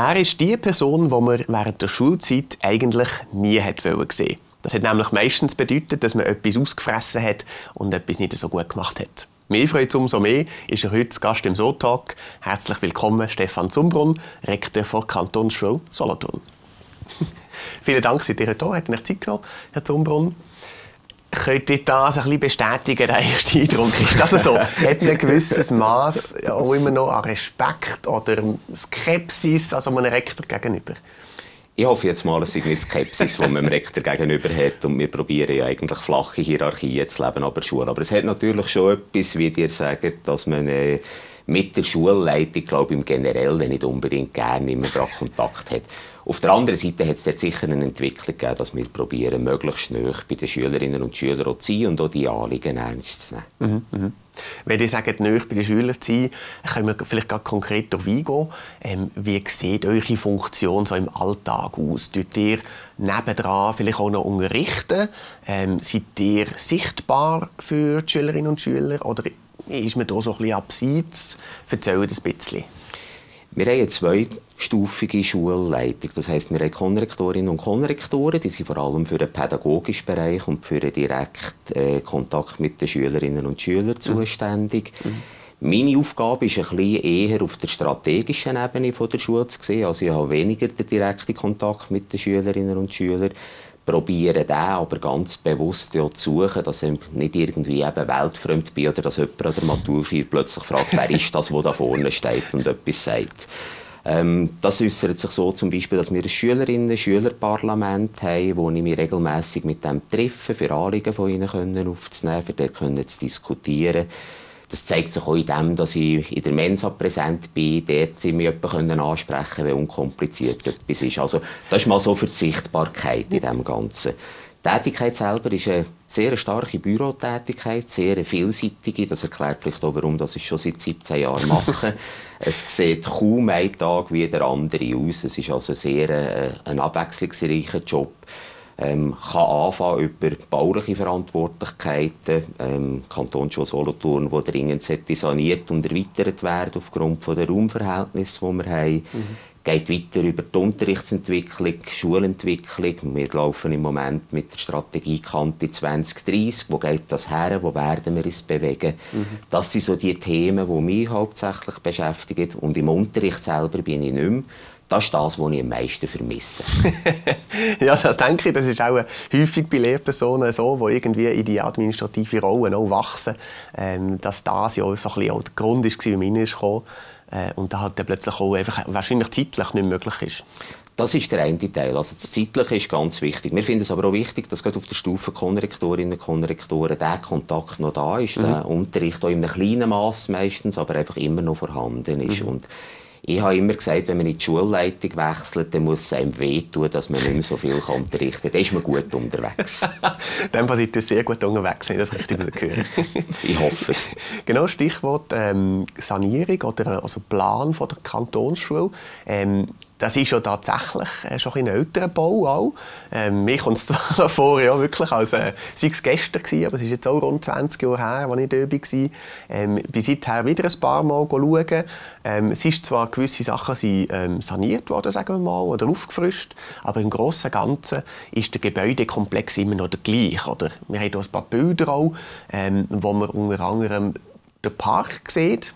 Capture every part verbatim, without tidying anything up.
Er ist die Person, die man während der Schulzeit eigentlich nie hat sehen wollte. Das hat nämlich meistens bedeutet, dass man etwas ausgefressen hat und etwas nicht so gut gemacht hat. Mir freut es umso mehr, ist er heute Gast im SoTalk. Herzlich willkommen, Stefan Zumbrunn, Rektor der Kantonsschule Solothurn. Vielen Dank, dass ihr heute da. Hat ihr Zeit genommen, Herr Zumbrunn? Könnt ihr das ein bisschen bestätigen, der erste Eindruck? Ist das so? Hat man ein gewisses Maß auch immer noch an Respekt oder Skepsis also einem Rektor gegenüber? Ich hoffe jetzt mal, es ist nicht Skepsis, die man dem Rektor gegenüber hat. Und wir probieren ja eigentlich flache Hierarchien zu leben an der Schule. Aber es hat natürlich schon etwas, wie ihr sagt, dass man äh, mit der Schulleitung, glaube ich, im Generellen nicht unbedingt gerne immer Kontakt hat. Auf der anderen Seite hat es dort sicher eine Entwicklung gegeben, dass wir probieren, möglichst nahe bei den Schülerinnen und Schülern zu sein und auch die Anliegen ernst zu nehmen. Mhm, mh. Wenn ihr sagt, nahe bei den Schülern zu sein, können wir vielleicht gerade konkret darauf eingehen. Ähm, wie sieht eure Funktion so im Alltag aus? Tut ihr nebendran vielleicht auch noch unterrichten? Ähm, seid ihr sichtbar für die Schülerinnen und Schüler? Oder ist man da so ein bisschen abseits? Erzählt ein bisschen. Wir haben eine zweistufige Schulleitung. Das heisst, wir haben Konrektorinnen und Konrektoren, die sind vor allem für den pädagogischen Bereich und für den direkten äh, Kontakt mit den Schülerinnen und Schülern zuständig. Mhm. Meine Aufgabe ist ein bisschen eher auf der strategischen Ebene der Schule zu sehen. Also ich habe weniger den direkten Kontakt mit den Schülerinnen und Schülern. Probieren den aber ganz bewusst ja zu suchen, dass ich nicht irgendwie eben weltfremd bin oder dass jemand an der Maturfeier plötzlich fragt, wer ist das, der da vorne steht und etwas sagt. Ähm, das äußert sich so zum Beispiel, dass wir ein Schülerinnen-Schülerparlament haben, wo ich mich regelmässig mit dem treffe, für Anliegen von ihnen können aufzunehmen, für dort zu diskutieren. Das zeigt sich auch in dem, dass ich in der Mensa präsent bin, dort sie mich jemanden ansprechen können, wenn unkompliziert etwas ist. Also, das ist mal so für die Sichtbarkeit in dem Ganzen. Die Tätigkeit selber ist eine sehr starke Bürotätigkeit, sehr vielseitige. Das erklärt vielleicht auch, warum das ich schon seit siebzehn Jahren mache. Es sieht kaum ein Tag wie der andere aus. Es ist also sehr äh, ein abwechslungsreicher Job. Ähm, kann anfangen über bauliche Verantwortlichkeiten, ähm, Kantonsschule Solothurn, die dringend saniert und erweitert werden aufgrund der Raumverhältnisse, die wir haben. Mhm. Geht weiter über die Unterrichtsentwicklung, Schulentwicklung. Wir laufen im Moment mit der Strategie Kante zwanzig dreissig. Wo geht das her? Wo werden wir uns bewegen? Mhm. Das sind so die Themen, die mich hauptsächlich beschäftigen. Und im Unterricht selber bin ich nicht mehr. Das ist das, was ich am meisten vermisse. Ja, das denke ich. Das ist auch häufig bei Lehrpersonen so, die irgendwie in die administrative Rolle auch wachsen. Ähm, dass das ja so ein bisschen auch der Grund war, wie man reinkam. Äh, und da halt dann plötzlich auch einfach wahrscheinlich zeitlich nicht möglich ist. Das ist der eine Teil. Also das Zeitliche ist ganz wichtig. Wir finden es aber auch wichtig, dass gerade auf der Stufe Konrektorinnen und Konrektoren der Kontakt noch da ist, mhm. der Unterricht auch in einem kleinen Maß meistens, aber einfach immer noch vorhanden ist. Mhm. Und ich habe immer gesagt, wenn man in die Schulleitung wechselt, dann muss es einem wehtun, dass man nicht mehr so viel unterrichten kann. Dann ist man gut unterwegs. In dem Fall seid ihr sehr gut unterwegs, wenn ich das richtig höre. Ich hoffe es. Genau, Stichwort ähm, Sanierung oder also Plan von der Kantonsschule. Ähm, Das ist ja tatsächlich äh, schon ein älterer Bau. Auch. Ähm, mir kommt es zwar vor, ja, wirklich, als äh, sei es gestern gewesen, aber es ist jetzt auch rund zwanzig Jahre her, als ich dort war. Ähm, ich bin seither wieder ein paar Mal schauen. Ähm, es ist zwar gewisse Sachen sind, ähm, saniert worden, sagen wir mal, oder aufgefrischt, aber im Großen und Ganzen ist der Gebäudekomplex immer noch der gleiche. Oder? Wir haben hier ein paar Bilder, auch, ähm, wo man unter anderem den Park sieht.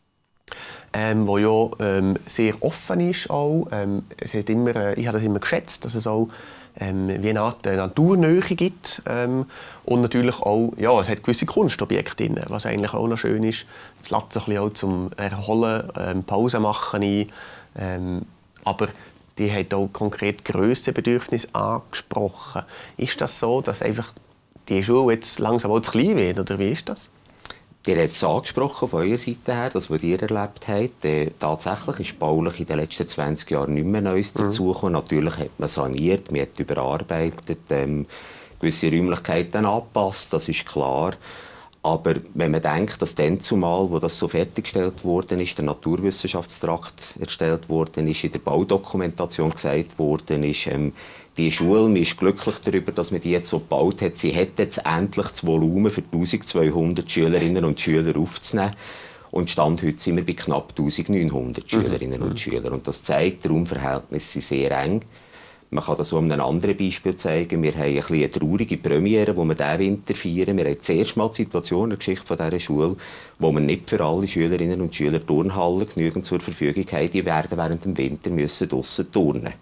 Ähm, wo ja ähm, sehr offen ist auch. Ähm, es hat immer, äh, ich habe das immer geschätzt, dass es auch ähm, wie eine Art äh, Naturnähe gibt. Ähm, und natürlich auch, ja, es hat gewisse Kunstobjekte drin, was eigentlich auch noch schön ist. Es lädt sich ein bisschen auch zum Erholen, ähm, Pause machen ein. Ähm, aber die hat auch konkret Grössenbedürfnisse angesprochen. Ist das so, dass einfach die Schule jetzt langsam auch zu klein wird, oder wie ist das? Ihr habt es angesprochen von eurer Seite her, das, was ihr erlebt habt. Äh, tatsächlich ist baulich in den letzten zwanzig Jahren nicht mehr Neues mhm. dazugekommen. Natürlich hat man saniert, man hat überarbeitet, ähm, gewisse Räumlichkeiten angepasst, das ist klar. Aber wenn man denkt, dass dann zumal, wo das so fertiggestellt worden ist, der Naturwissenschaftstrakt erstellt worden ist, in der Baudokumentation gesagt worden ist, ähm, die Schule, man ist glücklich darüber, dass man die jetzt so gebaut hat. Sie hat jetzt endlich das Volumen für eintausendzweihundert Schülerinnen und Schüler aufzunehmen. Und Stand heute sind wir bei knapp eintausendneunhundert Schülerinnen mhm. und Schülern. Und das zeigt, die Raumverhältnisse sind sehr eng. Man kann das so an einem anderen Beispiel zeigen. Wir haben ein bisschen eine traurige Premiere, die wir diesen Winter feiern. Wir haben das erste Mal die Situation in der Geschichte von dieser Schule, wo wir nicht für alle Schülerinnen und Schüler Turnhallen genügend zur Verfügung haben. Die werden während dem Winter müssen draussen turnen.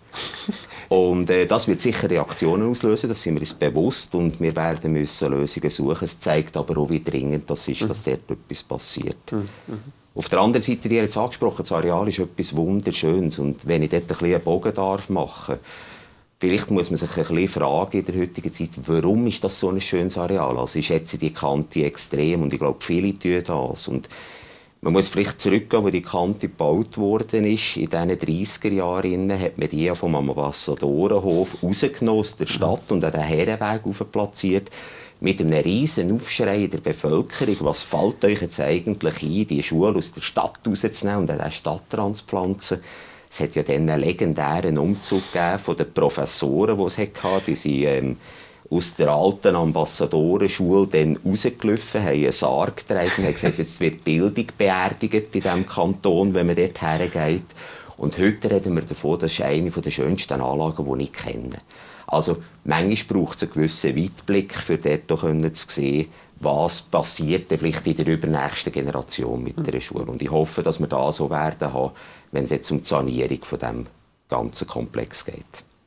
Und äh, das wird sicher Reaktionen auslösen, das sind wir uns bewusst. Und wir werden müssen Lösungen suchen. Es zeigt aber auch, wie dringend das ist, dass dort etwas passiert. Mhm. Auf der anderen Seite, die jetzt angesprochen, das Areal ist etwas Wunderschönes. Und wenn ich dort ein bisschen einen Bogen darf machen darf, vielleicht muss man sich ein bisschen fragen in der heutigen Zeit, warum ist das so ein schönes Areal? Also ich schätze die Kante extrem und ich glaube, viele tun das. Und man muss vielleicht zurückgehen, wo die Kante gebaut worden ist. In diesen dreissiger Jahren hat man die vom Ambassadorenhof rausgenommen aus der Stadt und an den Herrenweg platziert. Mit einem riesen Aufschrei in der Bevölkerung. Was fällt euch jetzt eigentlich ein, die Schule aus der Stadt rauszunehmen und an der Stadt zu pflanzen? Es hat ja dann einen legendären Umzug gegeben von den Professoren, die es hatte. Die sind ähm, aus der alten Ambassadorenschule dann rausgelaufen, haben einen Sarg getragen und haben gesagt, jetzt wird Bildung beerdigt in diesem Kanton, wenn man dort hergeht. Und heute reden wir davon, das ist eine der schönsten Anlagen, die ich kenne. Also manchmal braucht es einen gewissen Weitblick, für dort zu sehen, was passiert vielleicht in der übernächsten Generation mit der Schule. Und ich hoffe, dass wir da so werden haben, wenn es jetzt um die Sanierung von dem ganzen Komplex geht.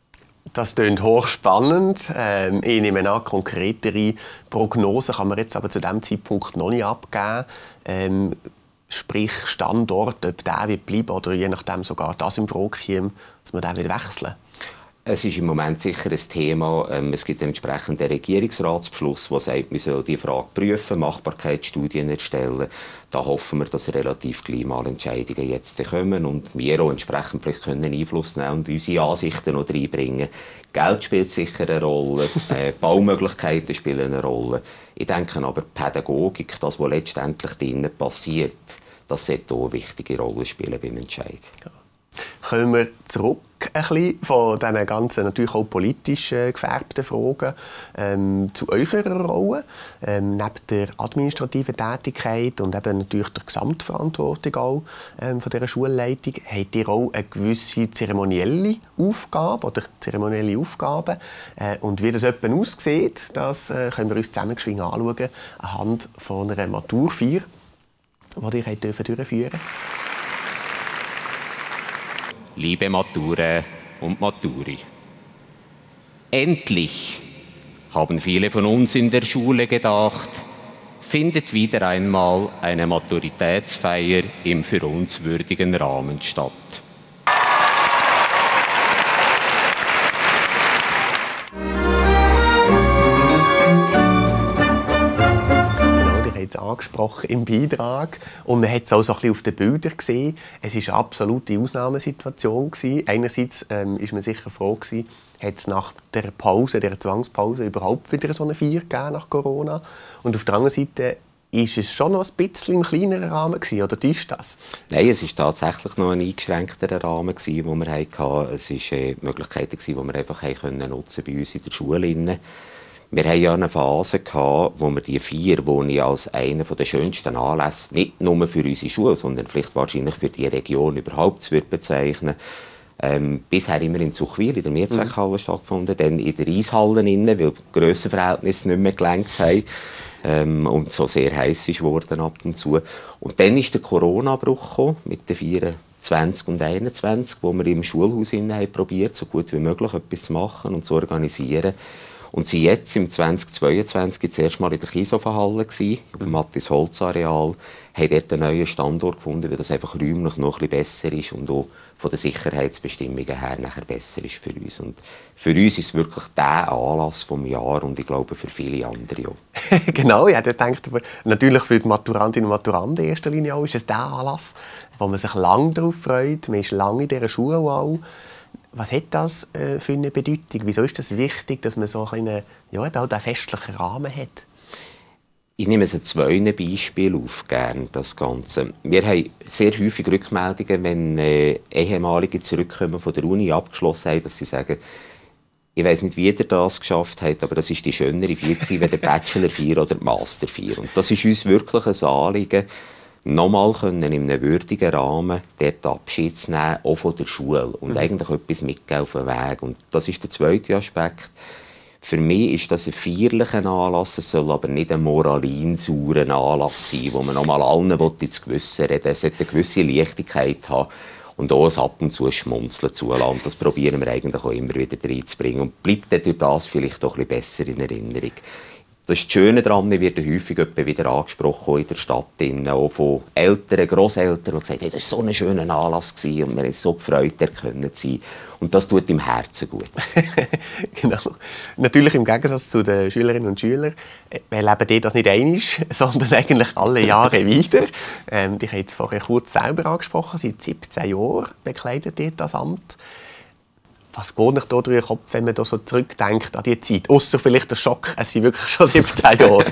Das klingt hochspannend. Ähm, ich nehme an, konkretere Prognosen kann man jetzt aber zu diesem Zeitpunkt noch nicht abgeben. Ähm, sprich Standort, ob der wird bleiben oder je nachdem sogar das im Frage käme, dass man den wird wechseln. Es ist im Moment sicher ein Thema. Es gibt einen entsprechenden Regierungsratsbeschluss, der sagt, wir sollen die Frage prüfen, Machbarkeitsstudien erstellen. Da hoffen wir, dass relativ gleich mal Entscheidungen jetzt kommen und wir auch entsprechend vielleicht können Einfluss nehmen und unsere Ansichten noch reinbringen. Geld spielt sicher eine Rolle, äh, Baumöglichkeiten spielen eine Rolle. Ich denke aber, Pädagogik, das, was letztendlich drinnen passiert, das sollte auch eine wichtige Rolle spielen beim Entscheid. Ja. Kommen wir zurück ein bisschen von diesen ganzen, natürlich auch politisch äh, gefärbten Fragen ähm, zu eurer Rolle. Ähm, neben der administrativen Tätigkeit und eben natürlich der Gesamtverantwortung auch, ähm, von dieser Schulleitung habt ihr auch eine gewisse zeremonielle Aufgabe oder zeremonielle Aufgaben. Äh, und wie das etwa aussieht, das äh, können wir uns zusammengeschwind anschauen anhand von einer Maturfeier, die ihr durchführen durften. Liebe Mature und Maturi. Endlich, haben viele von uns in der Schule gedacht, findet wieder einmal eine Maturitätsfeier im für uns würdigen Rahmen statt. Angesprochen im Beitrag. Und man hat es auch so ein bisschen auf den Bildern gesehen. Es war eine absolute Ausnahmesituation gewesen. Einerseits ähm, ist man sicher froh gewesen, hat es nach der Pause, der Zwangspause überhaupt wieder so eine Feier gegeben nach Corona. Und auf der anderen Seite ist es schon noch ein bisschen im kleineren Rahmen gewesen, oder täuscht das? Nein, es war tatsächlich noch ein eingeschränkterer Rahmen gewesen, den wir hatten. Es waren äh, Möglichkeiten, die wir einfach nutzen konnten bei uns in der Schule. Wir hatten ja eine Phase, wo wir die vier, die ich als einen der schönsten Anlässe nicht nur für unsere Schule, sondern vielleicht wahrscheinlich für die Region überhaupt bezeichnen. Ähm, bisher immer in Zuchwil, in der Mehrzweckhalle mhm. stattgefunden, dann in der Eishalle, weil die Grössenverhältnisse nicht mehr gelenkt haben ähm, und so sehr heiß ist worden ab und zu. Und dann ist der Corona-Bruch mit den vier zwanzig und einundzwanzig, wo wir im Schulhaus probiert, so gut wie möglich etwas zu machen und zu organisieren. Und sie jetzt im zweitausendzweiundzwanzig zuerst mal in der Kiesofenhalle gsi, auf dem Mattis-Holz-Areal, haben dort einen neuen Standort gefunden, weil das einfach räumlich noch ein bisschen besser ist und auch von den Sicherheitsbestimmungen her nachher besser ist für uns. Und für uns ist es wirklich der Anlass vom Jahr und ich glaube für viele andere auch. Genau, ich hätte gedacht, natürlich für die Maturantinnen und Maturanten in erster Linie auch ist es der Anlass, wo man sich lange darauf freut. Man ist lange in dieser Schule auch. Was hat das äh, für eine Bedeutung? Wieso ist es das wichtig, dass man so einen, ja, eben auch einen festlichen Rahmen hat? Ich nehme es an zwei Beispielen auf, gern, das Ganze. Wir haben sehr häufig Rückmeldungen, wenn äh, Ehemalige zurückkommen von der Uni abgeschlossen haben, dass sie sagen, ich weiss nicht, wie ihr das geschafft habt, aber das war die schönere Feier wie der Bachelor-Feier oder die Master-Feier. Und das ist uns wirklich ein Anliegen, nochmal können in einem würdigen Rahmen dort Abschied zu nehmen, auch von der Schule und mhm. eigentlich etwas mitgeben auf den Weg. Und das ist der zweite Aspekt. Für mich ist das ein feierlicher Anlass, es soll aber nicht ein moralinsaurer Anlass sein, wo man nochmal allen ins Gewissen reden will. Es sollte eine gewisse Leichtigkeit haben und auch ein ab und zu Schmunzeln zulassen. Das probieren wir eigentlich auch immer wieder reinzubringen und bleibt durch das vielleicht auch ein bisschen besser in Erinnerung. Das ist das Schöne daran, ich werde häufig wieder angesprochen in der Stadt, auch von Eltern, Grosseltern, die gesagt haben, das war so ein schöner Anlass gewesen und wir haben uns so gefreut, er können sein. Und das tut im Herzen gut. Genau. Natürlich im Gegensatz zu den Schülerinnen und Schülern erleben die das nicht einmal, sondern eigentlich alle Jahre wieder. Ähm, ich habe es vorher kurz selber angesprochen, seit siebzehn Jahren bekleidet ihr das Amt. Was geht nicht da durch den Kopf, wenn man da so zurückdenkt an die Zeit? Ausser vielleicht der Schock, es sind wirklich schon siebzehn Jahre.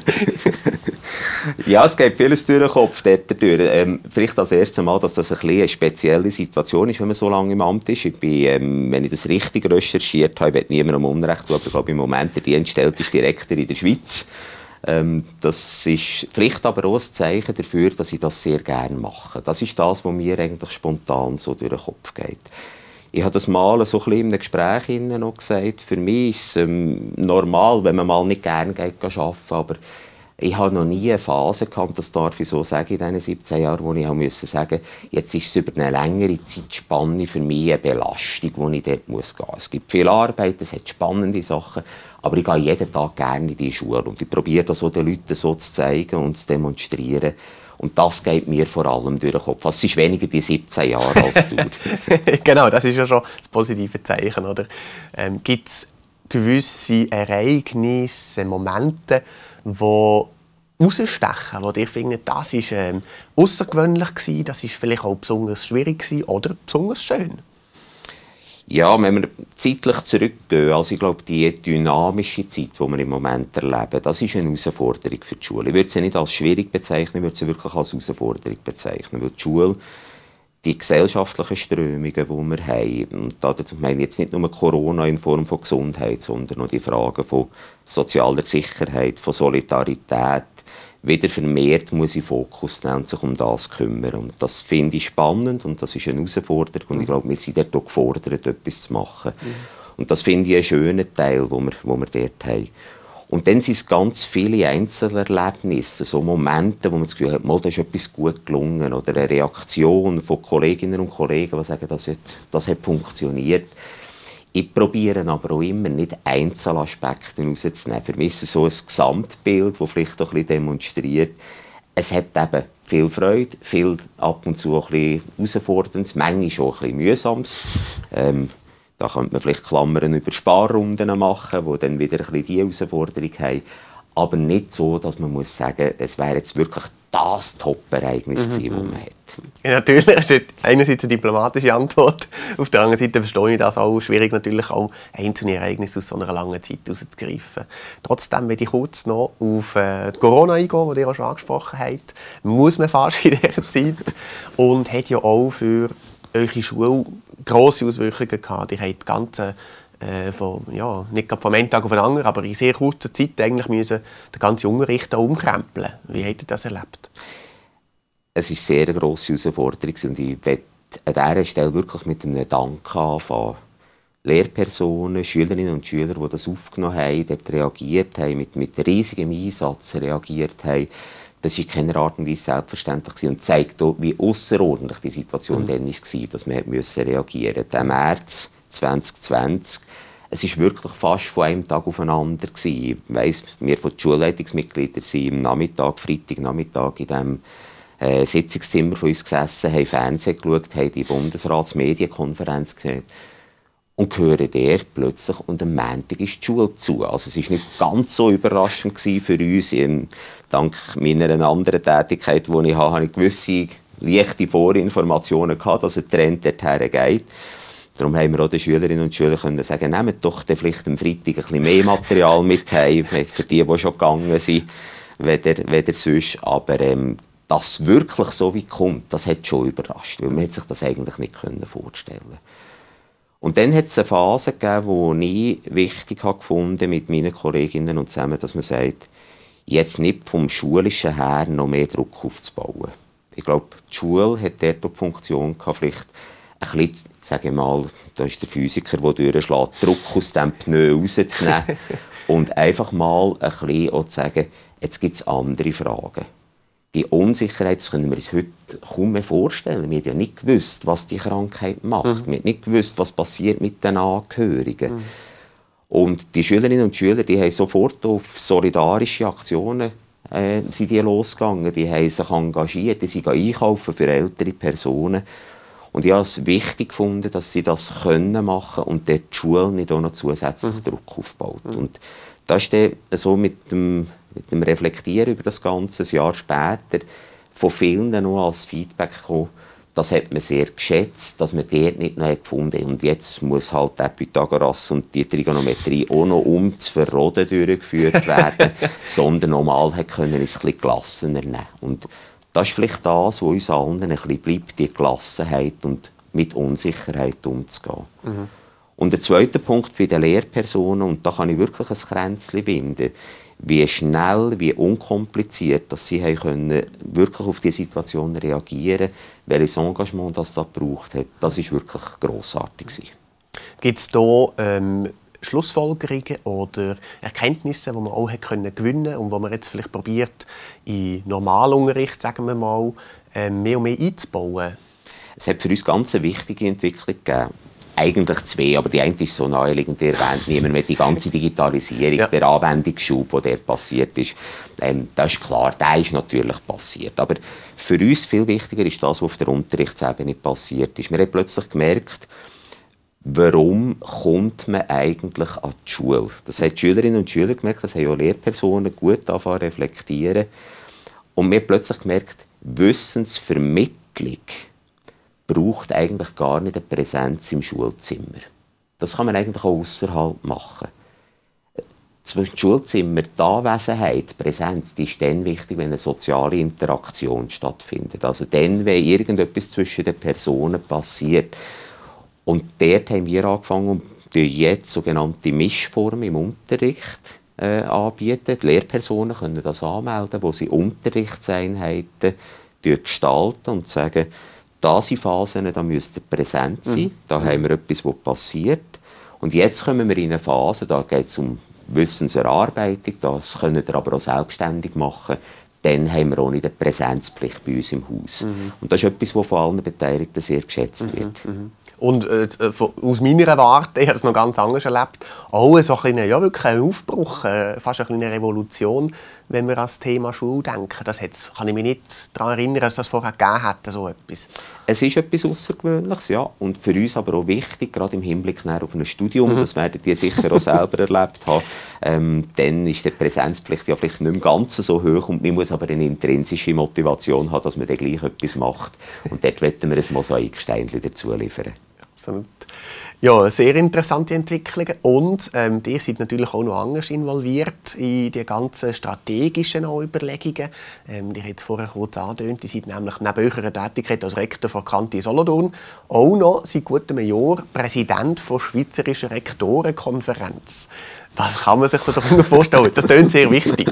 Ja, es geht vieles durch den Kopf dort durch. Ähm, vielleicht als erstes Mal, dass das ein eine spezielle Situation ist, wenn man so lange im Amt ist. Ich bin, ähm, wenn ich das richtig recherchiert habe, ich will niemandem Unrecht tun, aber ich glaube, im Moment der dienstälteste Direktor in der Schweiz. Ähm, das ist vielleicht aber auch ein Zeichen dafür, dass ich das sehr gerne mache. Das ist das, was mir eigentlich spontan so durch den Kopf geht. Ich habe das mal so ein bisschen in einem Gespräch noch gesagt. Für mich ist es ähm, normal, wenn man mal nicht gerne geht, arbeiten, aber ich habe noch nie eine Phase gehabt, das darf ich so sagen, in diesen siebzehn Jahren, wo ich auch müssen sagen, jetzt ist es über eine längere Zeitspanne für mich eine Belastung, die ich dort muss gehen muss. Es gibt viel Arbeit, es hat spannende Sachen, aber ich gehe jeden Tag gerne in die Schule und ich probiere das auch den Leuten so zu zeigen und zu demonstrieren. Und das geht mir vor allem durch den Kopf. Es ist weniger die siebzehn Jahre als du. Genau, das ist ja schon das positive Zeichen, oder? Ähm, gibt es gewisse Ereignisse, Momente, die rausstechen, wo ihr findet, das war ähm, außergewöhnlich gewesen, das war vielleicht auch besonders schwierig gewesen oder besonders schön? Ja, wenn wir zeitlich zurückgehen, also ich glaube, die dynamische Zeit, die wir im Moment erleben, das ist eine Herausforderung für die Schule. Ich würde sie nicht als schwierig bezeichnen, ich würde sie wirklich als Herausforderung bezeichnen, weil die Schule, die gesellschaftlichen Strömungen, die wir haben, und dazu meine ich jetzt nicht nur Corona in Form von Gesundheit, sondern auch die Fragen von sozialer Sicherheit, von Solidarität, wieder vermehrt muss ich Fokus nehmen und sich um das kümmern. Und das finde ich spannend und das ist eine Herausforderung. Und ich glaube, wir sind dort auch gefordert, etwas zu machen. Mhm. Und das finde ich einen schönen Teil, den wir, wo wir dort haben. Und dann sind es ganz viele Einzelerlebnisse, so Momente, wo man das Gefühl hat, mal, da ist etwas gut gelungen. Oder eine Reaktion von Kolleginnen und Kollegen, die sagen, das hat, das hat funktioniert. Ich probiere aber auch immer nicht Einzelaspekte herauszunehmen. Für mich ist es so ein Gesamtbild, das vielleicht auch ein bisschen demonstriert. Es hat eben viel Freude, viel ab und zu ein bisschen Herausforderndes, manchmal schon ein bisschen Mühsames. Ähm, da könnte man vielleicht Klammern über Sparrunden machen, die dann wieder ein bisschen diese Herausforderung haben. Aber nicht so, dass man muss sagen, es wäre jetzt wirklich das Top-Ereignis mhm. gewesen, das man hat. Ja, natürlich, das ist einerseits eine diplomatische Antwort. Auf der anderen Seite verstehe ich das auch schwierig, natürlich auch einzelne Ereignisse aus so einer langen Zeit herauszugreifen. Trotzdem möchte ich kurz noch auf äh, Corona eingehen, die ihr auch schon angesprochen habt. Muss man fast in dieser Zeit. Und hat ja auch für eure Schule grosse Auswirkungen gehabt. Ihr habt die ganze Äh, von, ja, nicht vom einen Tag auf den anderen, aber in sehr kurzer Zeit eigentlich müssen den ganzen Unterricht umkrempeln. Wie habt ihr das erlebt? Es war eine sehr grosse Herausforderung und ich möchte an dieser Stelle wirklich mit einem Dank anfangen. Lehrpersonen, Schülerinnen und Schüler, die das aufgenommen haben, dort reagiert haben, mit, mit riesigem Einsatz reagiert haben. Das war in keiner Art und Weise selbstverständlich und zeigt auch, wie außerordentlich die Situation mhm. dann war, dass man reagieren musste. Im März zwanzig zwanzig. Es war wirklich fast von einem Tag aufeinander. Ich weiss, wir von den Schulleitungsmitgliedern sind am Nachmittag, Freitagnachmittag in diesem äh, Sitzungszimmer von uns gesessen, haben Fernsehen geschaut, haben die Bundesratsmedienkonferenz gehört und hören dort plötzlich, und am Montag ist die Schule zu. Also es war nicht ganz so überraschend für uns. Ähm, dank meiner anderen Tätigkeit, die ich habe, habe ich gewisse leichte Vorinformationen gehabt, dass ein Trend dorthin geht. Darum haben wir auch den Schülerinnen und Schülern können sagen, nehmt doch vielleicht am Freitag ein bisschen mehr Material mit heim, für die, die schon gegangen sind, weder, weder sonst. Aber ähm, dass wirklich so wie kommt, das hat schon überrascht, weil man sich das eigentlich nicht vorstellen können. Und dann hat es eine Phase gegeben, die ich wichtig fand, mit meinen Kolleginnen und zusammen, dass man sagt, jetzt nicht vom Schulischen her noch mehr Druck aufzubauen. Ich glaube, die Schule hat dort die Funktion gehabt, vielleicht ein bisschen, sage ich mal, da ist der Physiker, der durchschlägt, Druck aus dem Pneu rauszunehmen und einfach mal ein bisschen auch zu sagen, jetzt gibt es andere Fragen. Die Unsicherheit, das können wir uns heute kaum mehr vorstellen. Wir haben ja nicht gewusst, was die Krankheit macht. Mhm. Wir haben nicht gewusst, was passiert mit den Angehörigen. Mhm. Und die Schülerinnen und Schüler, die haben sofort auf solidarische Aktionen äh, sind die losgegangen. Die haben sich engagiert, die sind einkaufen für ältere Personen. Und ich habe es wichtig gefunden, dass sie das können machen und dort die Schule nicht auch noch zusätzlich mhm. Druck aufbaut. Mhm. Und das ist dann so mit dem, mit dem Reflektieren über das Ganze, ein Jahr später, von vielen noch als Feedback gekommen. Das hat man sehr geschätzt, dass man dort nicht noch gefunden hat. Und jetzt muss halt der Pythagoras und die Trigonometrie auch noch um zu verroden durchgeführt werden, sondern normal können wir es ein bisschen gelassener nehmen. Und das ist vielleicht das, was uns allen ein bisschen bleibt, die Gelassenheit und mit Unsicherheit umzugehen. Mhm. Und der zweite Punkt bei den Lehrpersonen, und da kann ich wirklich ein Kränzchen winden, wie schnell, wie unkompliziert, dass sie können wirklich auf die Situation reagieren, welches Engagement das da gebraucht hat. Das war wirklich grossartig. Gibt es da ähm, Schlussfolgerungen oder Erkenntnisse, die man auch gewinnen konnte und die man jetzt vielleicht probiert, in Normalunterricht, sagen wir mal, ähm, mehr und mehr einzubauen? Es hat für uns ganz eine wichtige Entwicklung gegeben. Eigentlich zwei, aber die eine ist so naheliegend erwähnt. Niemand mit die ganze Digitalisierung, ja. Der Anwendungsschub, der dort passiert ist, ähm, das ist klar, der ist natürlich passiert. Aber für uns viel wichtiger ist das, was auf der Unterrichtsebene passiert ist. Wir haben plötzlich gemerkt, warum kommt man eigentlich an die Schule? Das haben die Schülerinnen und Schüler gemerkt, das haben auch Lehrpersonen gut angefangen zu reflektieren. Und wir haben plötzlich gemerkt, Wissensvermittlung braucht eigentlich gar nicht eine Präsenz im Schulzimmer. Das kann man eigentlich auch ausserhalb machen. Zwischen Schulzimmer, die Anwesenheit, die Präsenz, die ist dann wichtig, wenn eine soziale Interaktion stattfindet. Also dann, wenn irgendetwas zwischen den Personen passiert. Und dort haben wir angefangen und jetzt sogenannte Mischformen im Unterricht äh, anbieten. Die Lehrpersonen können das anmelden, wo sie Unterrichtseinheiten gestalten und sagen, da sind Phasen, da müsst ihr präsent sein. Mhm. Da haben wir etwas, was passiert. Und jetzt kommen wir in eine Phase, da geht es um Wissenserarbeitung. Das können wir aber auch selbstständig machen. Dann haben wir auch nicht eine Präsenzpflicht bei uns im Haus. Mhm. Und das ist etwas, was von allen Beteiligten sehr geschätzt wird. Mhm. Mhm. Und äh, aus meiner Warte, ich habe es noch ganz anders erlebt, auch so ein, ja, wirklich ein Aufbruch, äh, fast eine Revolution, wenn wir an das Thema Schule denken. Das kann ich mich nicht daran erinnern, dass das vorher gegeben hätte, so etwas. Es ist etwas Außergewöhnliches, ja. Und für uns aber auch wichtig, gerade im Hinblick auf ein Studium, mhm. das werden die sicher auch selber erlebt haben, ähm, dann ist die Präsenzpflicht ja vielleicht nicht mehr ganz so hoch und man muss aber eine intrinsische Motivation haben, dass man dann gleich etwas macht. Und dort wollen wir ein Mosaiksteinchen dazu liefern. Absolut. Ja, sehr interessante Entwicklungen. Und ähm, ihr seid natürlich auch noch anders involviert in die ganzen strategischen Überlegungen. Ähm, ihr habt es vorher kurz angedeutet, ihr seid nämlich neben eurer Tätigkeit als Rektor von Kantine Solothurn auch noch seit gutem Jahr Präsident der Schweizerischen Rektorenkonferenz. Was kann man sich darunter vorstellen? Das klingt sehr wichtig.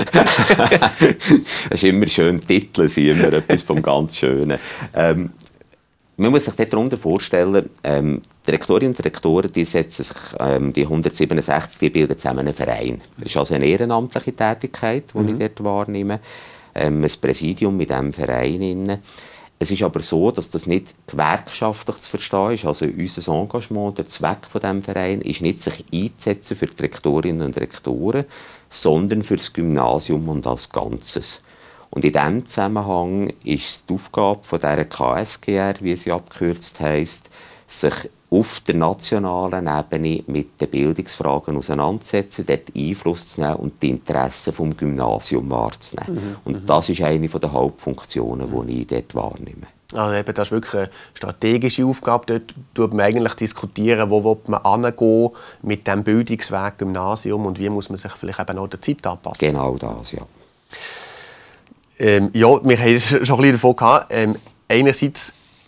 Das ist immer schön, Titel sind immer etwas vom ganz Schönen. Ähm, Man muss sich darunter vorstellen, ähm, die Rektorinnen und Rektoren die setzen sich, ähm, die hundertsiebenundsechzig, die bilden zusammen einen Verein. Das ist also eine ehrenamtliche Tätigkeit, die mhm. ich dort wahrnehme. Ähm, ein Präsidium mit diesem Verein. Es ist aber so, dass das nicht gewerkschaftlich zu verstehen ist. Also unser Engagement, der Zweck von diesem Verein ist nicht, sich einzusetzen für die Rektorinnen und Rektoren, sondern für das Gymnasium und als Ganzes. Und in diesem Zusammenhang ist es die Aufgabe von dieser K S G R, wie sie abgekürzt heisst, sich auf der nationalen Ebene mit den Bildungsfragen auseinanderzusetzen, dort Einfluss zu nehmen und die Interessen des Gymnasiums wahrzunehmen. Mhm. Und das ist eine der Hauptfunktionen, mhm. die ich dort wahrnehme. Also eben, das ist wirklich eine strategische Aufgabe. Dort tut man eigentlich diskutieren, wo will man hingehen mit dem Bildungsweg Gymnasium und wie muss man sich vielleicht eben auch der Zeit anpassen. Genau das, ja. Ähm, ja, wir haben es schon ein bisschen davon gehabt. Ähm, einerseits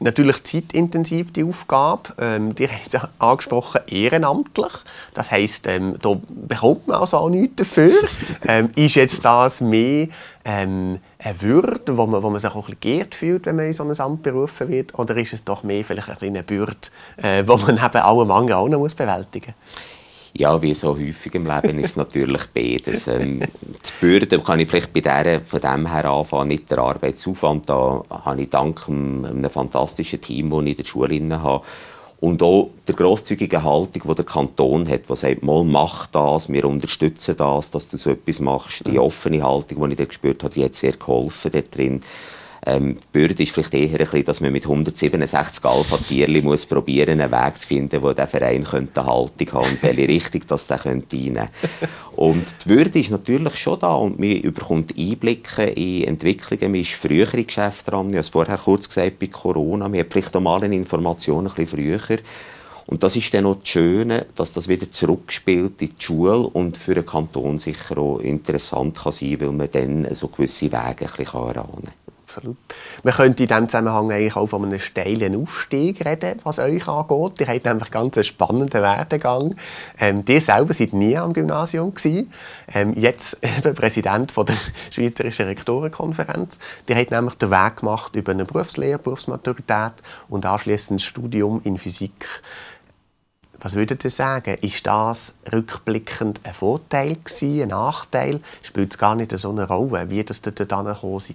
natürlich zeitintensiv, die Aufgabe. Ähm, die haben es angesprochen, ehrenamtlich. Das heisst, ähm, da bekommt man also auch nichts dafür. ähm, ist jetzt das mehr ähm, eine Würde, wo man, wo man sich auch ein bisschen geehrt fühlt, wenn man in so ein Amt berufen wird? Oder ist es doch mehr vielleicht eine kleine Bürde, äh, die man neben allem anderen auch noch muss bewältigen muss? Ja, wie so häufig im Leben ist es natürlich beides. Ähm, die Bürde kann ich vielleicht bei der, von dem her anfangen, nicht der Arbeitsaufwand. Da habe ich dank einem, einem fantastischen Team, das ich in der Schule habe, und auch der grosszügigen Haltung, die der Kanton hat, die sagt, mal mach das, wir unterstützen das, dass du so etwas machst. Die offene Haltung, die ich da gespürt habe, die hat sehr geholfen dort drin. Ähm, die Bürde ist vielleicht eher ein bisschen, dass man mit hundertsiebenundsechzig Alpha-Tierchen muss probieren, einen Weg zu finden, wo der Verein könnte eine Haltung haben und welche Richtung das der könnte einnehmen. Und die Würde ist natürlich schon da und man bekommt Einblicke in Entwicklungen. Man ist früher in Geschäfte dran. Ich habe es vorher kurz gesagt, bei Corona. Man hat vielleicht auch mal eine Information ein bisschen früher. Und das ist dann auch das Schöne, dass das wieder zurückspielt in die Schule und für den Kanton sicher auch interessant kann sein, weil man dann so gewisse Wege ein bisschen erahnen kann. Absolut. Man könnte in diesem Zusammenhang eigentlich auch von einem steilen Aufstieg reden, was euch angeht. Ihr habt nämlich ganz einen spannenden Werdegang. Ähm, ihr selber seid nie am Gymnasium gewesen. Ähm, jetzt eben Präsident von der Schweizerischen Rektorenkonferenz. Ihr habt nämlich den Weg gemacht über eine Berufslehre, Berufsmaturität und anschließend ein Studium in Physik. Was würdet ihr sagen? Ist das rückblickend ein Vorteil gewesen, ein Nachteil? Spielt es gar nicht so eine Rolle, wie das dort angekommen seid?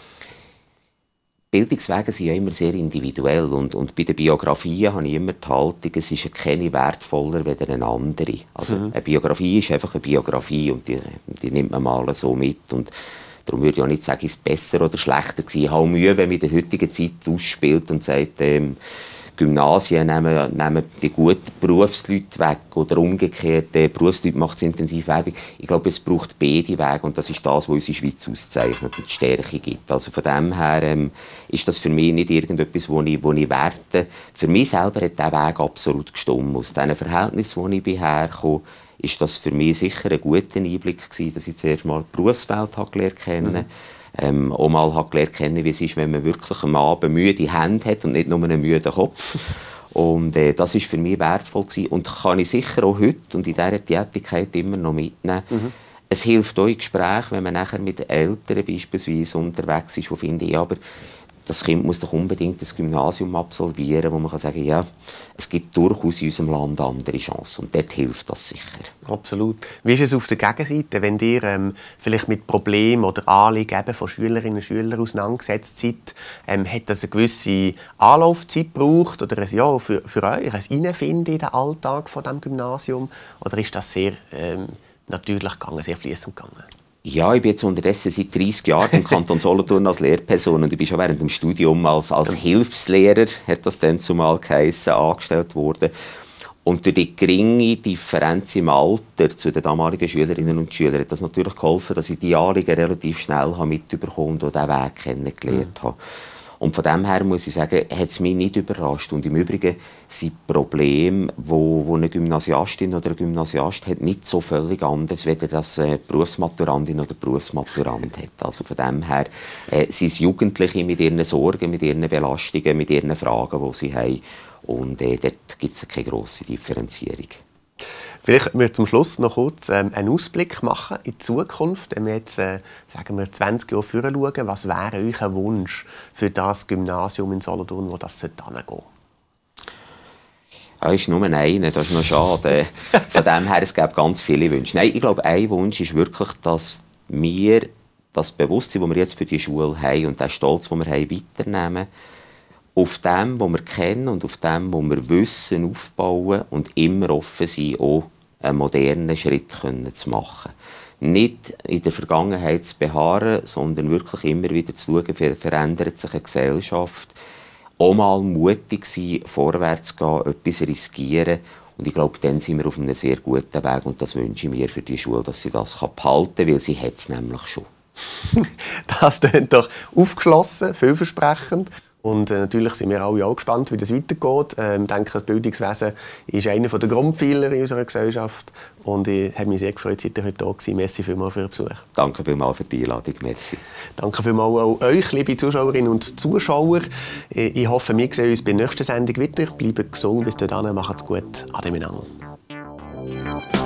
Bildungswege sind ja immer sehr individuell und, und bei den Biografien habe ich immer die Haltung, es ist keine wertvoller als eine andere. Also mhm. Eine Biografie ist einfach eine Biografie und die, die nimmt man mal so mit und darum würde ich auch nicht sagen, es ist besser oder schlechter gewesen. Ich habe Mühe, wenn man in der heutigen Zeit ausspielt und sagt, ähm, Gymnasien nehmen, nehmen die guten Berufsleute weg oder umgekehrt, die Berufsleute macht es intensiv Werbung. Ich glaube, es braucht beide Wege und das ist das, was unsere Schweiz auszeichnet und die Stärke gibt. Also von dem her ähm, ist das für mich nicht irgendetwas, wo ich, wo ich werte. Für mich selber hat dieser Weg absolut gestimmt. Aus diesen Verhältnissen, wo ich herkomme, ist das für mich sicher ein guter Einblick gewesen, dass ich zuerst mal die Berufswelt gelernt kennen. Mhm. Ähm, auch mal hat gelernt kennen, wie es ist, wenn man wirklich am Abend müde Hände hat und nicht nur einen müden Kopf. Und äh, das war für mich wertvoll gewesen. Und kann ich sicher auch heute und in dieser Tätigkeit immer noch mitnehmen. Mhm. Es hilft auch in Gesprächen, wenn man nachher mit Eltern beispielsweise unterwegs ist, die finden, ja, aber das Kind muss doch unbedingt das Gymnasium absolvieren, wo man kann sagen, ja, es gibt durchaus in unserem Land andere Chancen und dort hilft das sicher. Absolut. Wie ist es auf der Gegenseite, wenn ihr ähm, vielleicht mit Problemen oder Anliegen von Schülerinnen und Schülern auseinandergesetzt seid? Ähm, hat das eine gewisse Anlaufzeit gebraucht oder ein Jahr für, für euch, ein Hineinfinden in den Alltag von diesem Gymnasium? Oder ist das sehr ähm, natürlich gegangen, sehr fließend gegangen? Ja, ich bin jetzt unterdessen seit dreissig Jahren im Kanton Solothurn als Lehrperson und ich bin schon während dem Studium als, als Hilfslehrer, hat das dann zumal geheissen, angestellt worden. Und durch die geringe Differenz im Alter zu den damaligen Schülerinnen und Schülern hat das natürlich geholfen, dass ich die Anliegen relativ schnell mitbekommen und diesen Weg kennengelernt habe. Und von dem her muss ich sagen, hat es mich nicht überrascht. Und im Übrigen sind Probleme, wo, wo eine Gymnasiastin oder ein Gymnasiast hat, nicht so völlig anders, wie das eine Berufsmaturantin oder Berufsmaturant hat. Also von dem her äh, sind es Jugendliche mit ihren Sorgen, mit ihren Belastungen, mit ihren Fragen, die sie haben. Und äh, dort gibt es keine grosse Differenzierung. Vielleicht können wir zum Schluss noch kurz ähm, einen Ausblick machen in die Zukunft. Wenn wir jetzt äh, sagen wir zwanzig Jahre vorher schauen, was wäre euer Wunsch für das Gymnasium in Solothurn, wo das hingehen sollte? Ja, ist nur einer, das ist noch schade. Von dem her, es gibt ganz viele Wünsche. Nein, ich glaube, ein Wunsch ist wirklich, dass wir das Bewusstsein, das wir jetzt für die Schule haben und den Stolz, den wir haben, weiternehmen. Auf dem, was wir kennen und auf dem, was wir wissen, aufbauen und immer offen sein, auch einen modernen Schritt zu machen. Nicht in der Vergangenheit zu beharren, sondern wirklich immer wieder zu schauen, wie verändert sich eine Gesellschaft. Auch mal mutig sein, vorwärts gehen, etwas riskieren. Und ich glaube, dann sind wir auf einem sehr guten Weg. Und das wünsche ich mir für die Schule, dass sie das behalten kann, weil sie hat es nämlich schon. Das klingt doch aufgeschlossen, vielversprechend. Und äh, natürlich sind wir alle auch gespannt, wie das weitergeht. Ähm, ich denke, das Bildungswesen ist einer der Grundpfeiler in unserer Gesellschaft. Und ich habe mich sehr gefreut, dass ihr heute da seid. Merci vielmals für den Besuch. Danke vielmals für die Einladung. Merci. Danke vielmals auch euch, liebe Zuschauerinnen und Zuschauer. Ich hoffe, wir sehen uns bei der nächsten Sendung wieder. Bleibt gesund, bis dahin, macht's gut. Ade miteinander.